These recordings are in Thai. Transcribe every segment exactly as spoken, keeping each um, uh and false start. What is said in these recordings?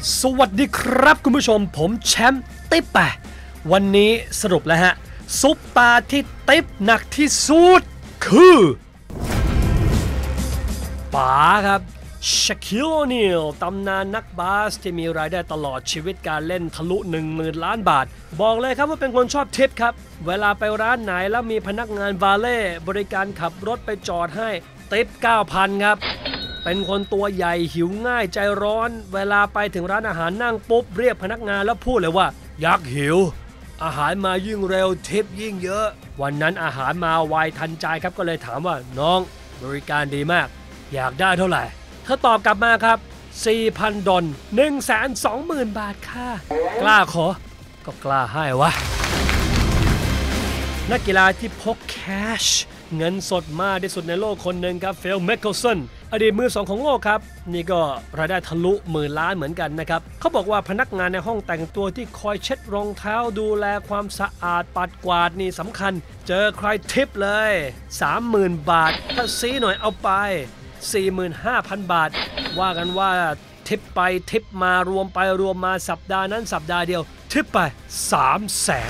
สวัสดีครับคุณผู้ชมผมแชมป์ติ๊บแปะวันนี้สรุปแล้วฮะซุปตาที่ติ๊บหนักที่สุดคือป๋าครับชาคิล โอนีลตำนานนักบาสที่มีรายได้ตลอดชีวิตการเล่นทะลุ หนึ่งหมื่น ล้านบาทบอกเลยครับว่าเป็นคนชอบทิปครับเวลาไปร้านไหนแล้วมีพนักงานวาเล่บริการขับรถไปจอดให้ทิป เก้าพัน ครับเป็นคนตัวใหญ่หิวง่ายใจร้อนเวลาไปถึงร้านอาหารนั่งปุ๊บเรียกพนักงานแล้วพูดเลยว่ายักหิวอาหารมายิ่งเร็วทิปยิ่งเยอะวันนั้นอาหารมาไวทันใจครับก็เลยถามว่าน้องบริการดีมากอยากได้เท่าไหร่เธอตอบกลับมาครับ สี่พัน ดอล หนึ่งแสนสองหมื่น บาทค่ะกล้าขอก็กล้าให้วะนักกีฬาที่พกแคชเงินสดมากที่สุดในโลกคนหนึ่งครับฟิล มิคเคิลสันอดีตมือสองของโลกครับนี่ก็รายได้ทะลุหมื่นล้านเหมือนกันนะครับเขาบอกว่าพนักงานในห้องแต่งตัวที่คอยเช็ดรองเท้าดูแลความสะอาดปัดกวาดนี่สำคัญเจอใครทิปเลย สามหมื่น บาทถ้าซีหน่อยเอาไป สี่หมื่นห้าพัน บาทว่ากันว่าทิปไปทิปมารวมไปรวมมาสัปดาห์นั้นสัปดาห์เดียวทิปไป สามแสน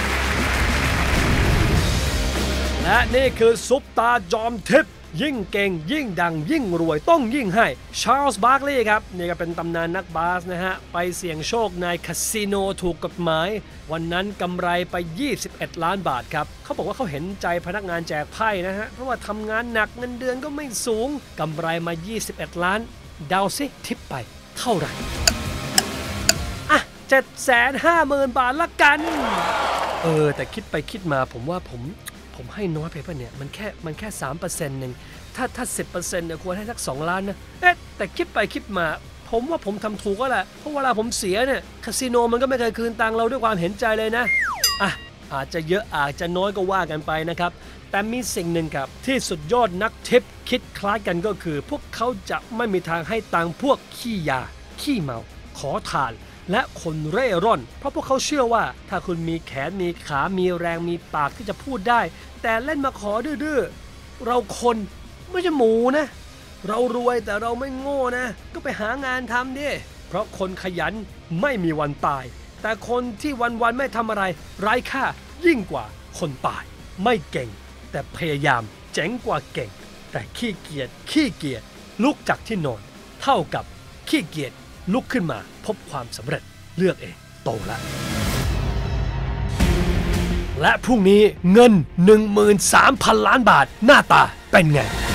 และนี่คือซุปตาจอมทิปยิ่งเก่งยิ่งดังยิ่งรวยต้องยิ่งให้ชาร์ลส์ บาร์คลีย์ครับนี่ก็เป็นตำนานนักบาสนะฮะไปเสี่ยงโชคในคาสิโนถูกกฎหมายวันนั้นกำไรไปยี่สิบเอ็ดล้านบาทครับเขาบอกว่าเขาเห็นใจพนักงานแจกไพ่นะฮะเพราะว่าทำงานหนักเงินเดือนก็ไม่สูงกำไรมายี่สิบเอ็ดล้านเดาซิทิปไปเท่าไหร่อ่ะ เจ็ดแสนห้าหมื่น บาทละกันเออแต่คิดไปคิดมาผมว่าผมผมให้น้อยไปป่ะเนี่ยมันแค่มันแค่ สามเปอร์เซ็นต์ นึงถ้าถ้า สิบเปอร์เซ็นต์ เนี่ยควรให้สักสองล้านนะเอ๊ะแต่คิดไปคิดมาผมว่าผมทำถูกก็แหละเพราะเวลาผมเสียเนี่ยคาสิโนมันก็ไม่เคยคืนตังค์เราด้วยความเห็นใจเลยนะอ่ะอาจจะเยอะอาจจะน้อยก็ว่ากันไปนะครับแต่มีสิ่งหนึ่งครับที่สุดยอดนักทิปคิดคล้ายกันก็คือพวกเขาจะไม่มีทางให้ตังค์พวกขี้ยาขี้เมาขอทานและคนเร่ร่อนเพราะพวกเขาเชื่อว่าถ้าคุณมีแขนมีขามีแรงมีปากที่จะพูดได้แต่เล่นมาขอดื้อๆเราคนไม่ใช่หมูนะเรารวยแต่เราไม่โง่นะก็ไปหางานทำดิเพราะคนขยันไม่มีวันตายแต่คนที่วันๆไม่ทำอะไรไร้ค่ายิ่งกว่าคนตายไม่เก่งแต่พยายามเจ๋งกว่าเก่งแต่ขี้เกียจขี้เกียจลุกจากที่นอนเท่ากับขี้เกียจลุกขึ้นมาพบความสำเร็จเลือกเองโตแล้วและพรุ่งนี้เงิน หนึ่งหมื่นสามพัน ล้านบาทหน้าตาเป็นไง